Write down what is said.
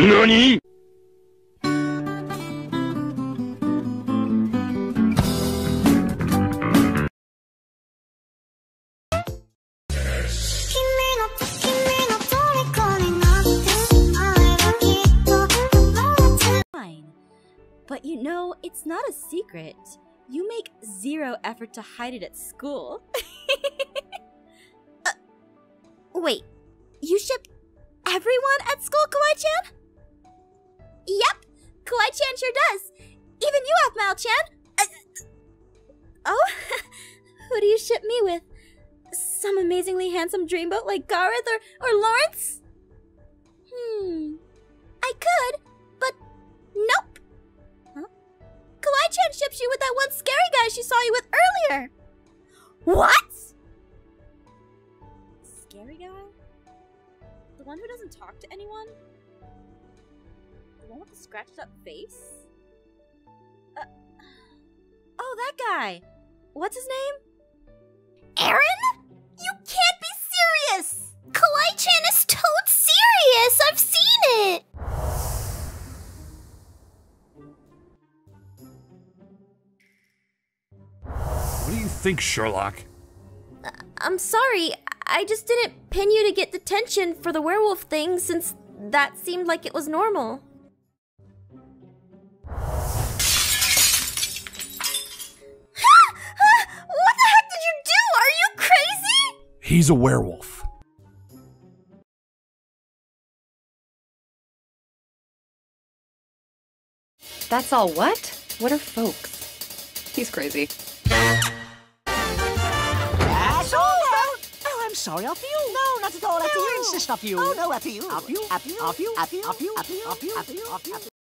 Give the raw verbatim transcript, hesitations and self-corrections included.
NANI?! But you know, it's not a secret. You make zero effort to hide it at school. uh, wait, you ship everyone at school, Kawaii-chan? Yep, Kawaii-chan sure does. Even you, Aphmau-chan. Uh, oh, who do you ship me with? Some amazingly handsome dreamboat like Gareth or, or Lawrence? Hmm, I could, but nope. Kawaii-chan ships you with that one scary guy she saw you with earlier! What?! Scary guy? The one who doesn't talk to anyone? The one with the scratched up face? Uh, oh, that guy! What's his name? Aaron? You can't be serious! Kawaii-chan is toad serious! I've seen it! What do you think, Sherlock? Uh, I'm sorry, I just didn't pin you to get detention for the werewolf thing since that seemed like it was normal. What the heck did you do? Are you crazy? He's a werewolf. That's all what? What are folks? He's crazy. That's all right. Oh, I'm sorry, after you. No, not at all, after you. I insist after you. Oh, no, after you. After you, after you, after you, after you, after you, after you, after you, after you.